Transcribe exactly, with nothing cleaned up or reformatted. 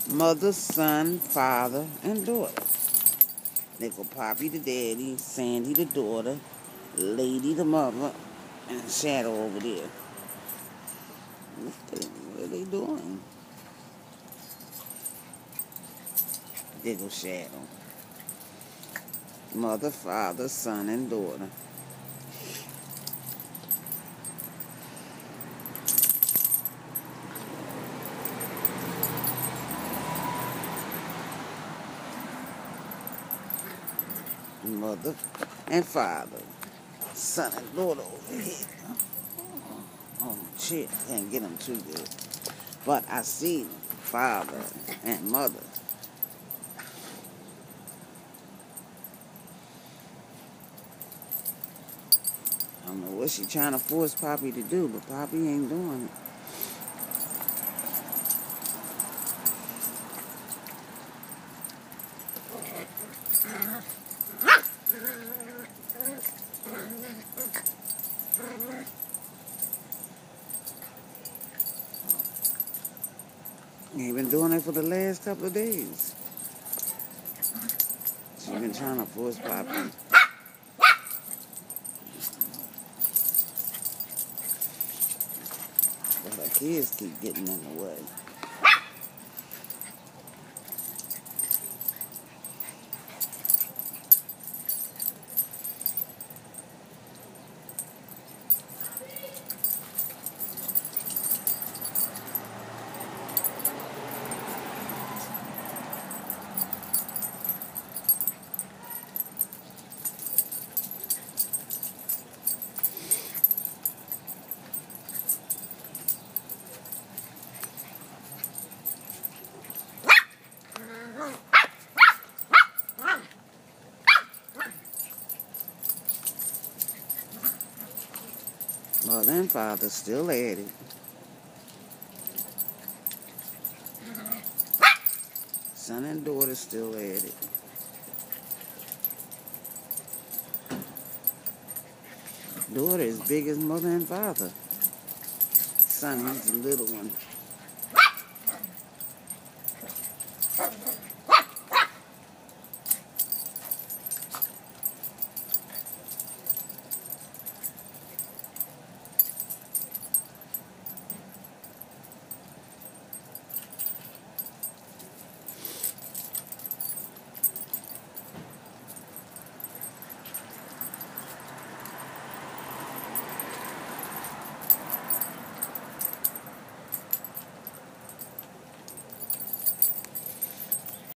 Mother, son, father, and daughter. They go Poppy the daddy, Sandy the daughter, Lady the mother, and Shadow over there. What are they doing? There go Shadow. Mother, father, son, and daughter. Mother and father. Son and daughter over here. Oh, shit. Can't get them too good. But I see father and mother. I don't know what she trying to force Poppy to do, but Poppy ain't doing it. Ain't been doing it for the last couple of days. She been trying to force Poppy. But her kids keep getting in the way. Mother and father still at it. Son and daughter still at it. Daughter is big as mother and father. Son, he's the little one.